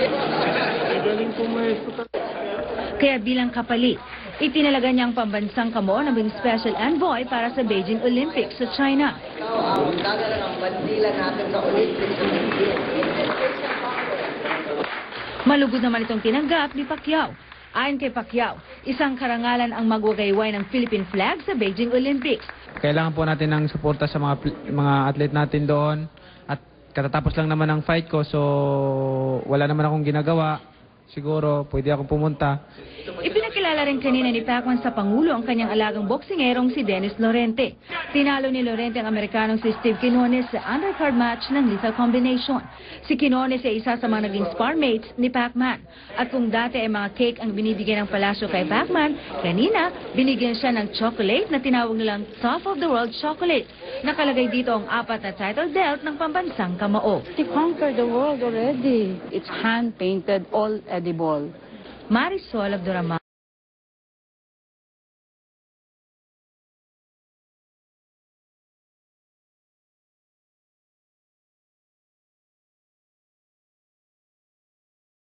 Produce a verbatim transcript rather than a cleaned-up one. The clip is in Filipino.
Kaya bilang kapalit, itinalaga niya ang pambansang kamo na maging special envoy para sa Beijing Olympics sa China. Malugod naman itong tinanggap ni Pacquiao. Ayon kay Pacquiao, isang karangalan ang magwagayway ng Philippine flag sa Beijing Olympics. Kailangan po natin ng suporta sa mga mga athlete natin doon at katatapos lang naman ang fight ko, so wala naman akong ginagawa. Siguro pwede akong pumunta. Ipinakilala rin kanina ni Pacman sa Pangulo ang kanyang alagang boksingerong si Dennis Lorente. Tinalo ni Lorente ang Amerikanong si Steve Quinones sa undercard match ng lethal combination. Si Quinones ay isa sa mga naging sparmates ni Pacman. At kung dati ay mga cake ang binibigyan ng palasyo kay Pacman, kanina binigyan siya ng chocolate na tinawag nilang Top of the World Chocolate. Nakalagay dito ang apat na title belt ng pambansang kamao. He conquered the world already. It's hand-painted, all edible. Marisol Abdurrahman.